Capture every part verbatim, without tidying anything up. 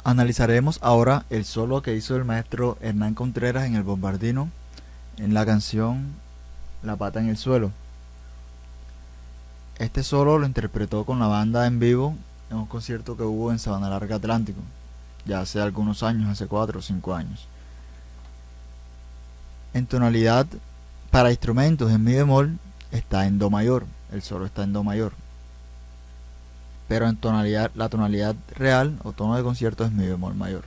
Analizaremos ahora el solo que hizo el maestro Hernán Contreras en el Bombardino en la canción La Pata en el Suelo. Este solo lo interpretó con la banda en vivo en un concierto que hubo en Sabana Larga Atlántico, ya hace algunos años, hace cuatro o cinco años. En tonalidad para instrumentos en mi bemol está en do mayor, el solo está en do mayor. Pero en tonalidad, la tonalidad real o tono de concierto es mi bemol mayor.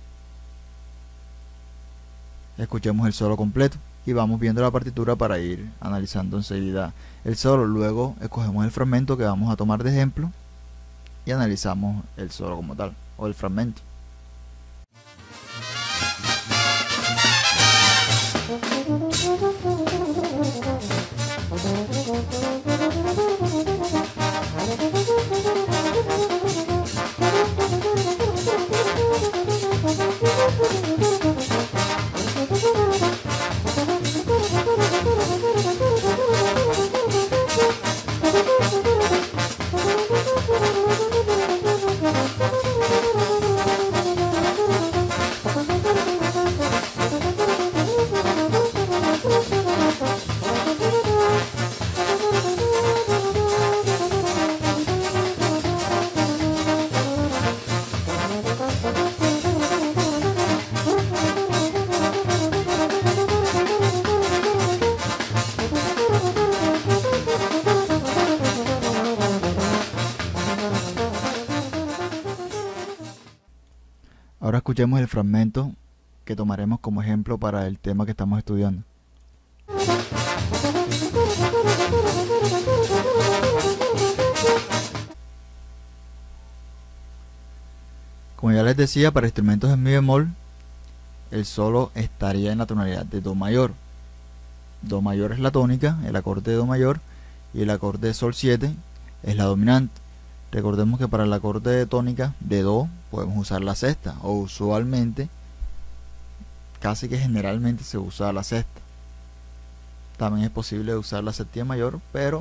Escuchemos el solo completo y vamos viendo la partitura para ir analizando enseguida el solo. Luego escogemos el fragmento que vamos a tomar de ejemplo y analizamos el solo como tal, o el fragmento. Ahora escuchemos el fragmento que tomaremos como ejemplo para el tema que estamos estudiando. Como ya les decía, para instrumentos en mi bemol, el solo estaría en la tonalidad de do mayor. Do mayor es la tónica, el acorde de do mayor, y el acorde de sol siete es la dominante. Recordemos que para el acorde de tónica de do podemos usar la sexta, o usualmente, casi que generalmente se usa la sexta. También es posible usar la séptima mayor, pero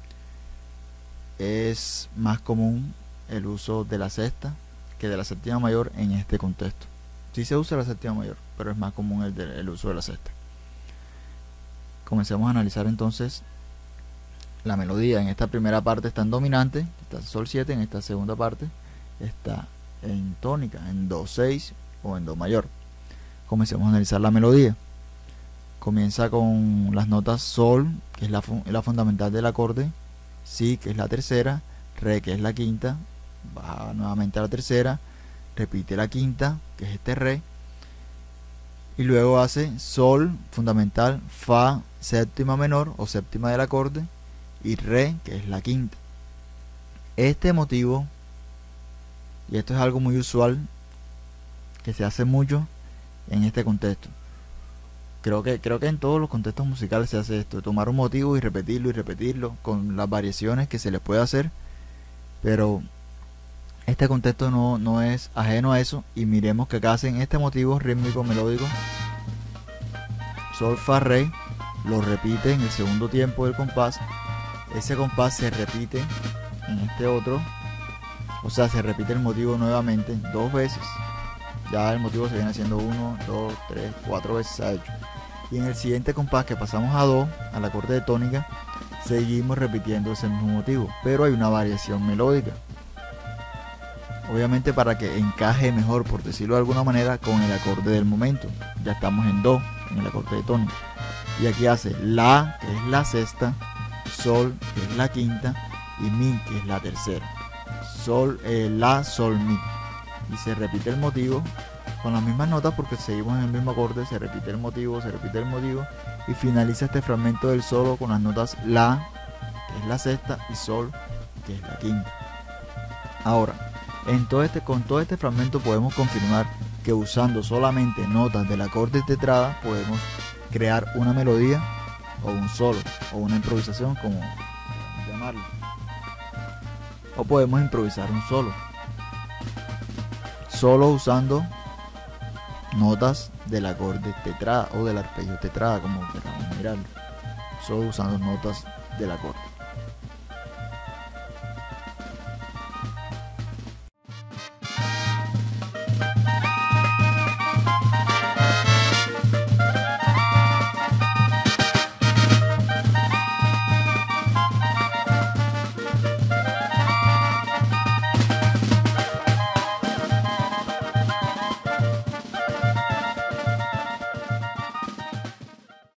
es más común el uso de la sexta que de la séptima mayor en este contexto. Sí se usa la séptima mayor, pero es más común el, de, el uso de la sexta. Comencemos a analizar entonces la melodía. En esta primera parte está en dominante, está en sol siete, en esta segunda parte está en tónica, en do seis o en do mayor. Comencemos a analizar la melodía. Comienza con las notas sol, que es la, la fundamental del acorde, si, que es la tercera, re, que es la quinta, baja nuevamente a la tercera, repite la quinta, que es este re, y luego hace sol, fundamental, fa, séptima menor o séptima del acorde, y re, que es la quinta. Este motivo, y esto es algo muy usual, que se hace mucho en este contexto. Creo que, creo que en todos los contextos musicales se hace esto, tomar un motivo y repetirlo y repetirlo, con las variaciones que se les puede hacer, pero este contexto no, no es ajeno a eso, y miremos que acá hacen este motivo rítmico melódico, sol, fa, re, lo repite en el segundo tiempo del compás. Ese compás se repite en este otro, o sea, se repite el motivo nuevamente dos veces. Ya el motivo se viene haciendo uno, dos, tres, cuatro veces se ha hecho. Y en el siguiente compás que pasamos a do, al acorde de tónica, seguimos repitiendo ese mismo motivo, pero hay una variación melódica. Obviamente para que encaje mejor, por decirlo de alguna manera, con el acorde del momento. Ya estamos en do, en el acorde de tónica. Y aquí hace la, que es la sexta, sol, que es la quinta, y mi, que es la tercera. Sol, eh, la, sol, mi. Y se repite el motivo con las mismas notas porque seguimos en el mismo acorde, se repite el motivo, se repite el motivo, y finaliza este fragmento del solo con las notas la, que es la sexta, y sol, que es la quinta. Ahora, en todo este, con todo este fragmento podemos confirmar que usando solamente notas del acorde tetrada podemos crear una melodía o un solo o una improvisación, como llamarlo, o podemos improvisar un solo solo usando notas del acorde tetrada o del arpegio tetrada, como queramos mirarlo, solo usando notas del acorde.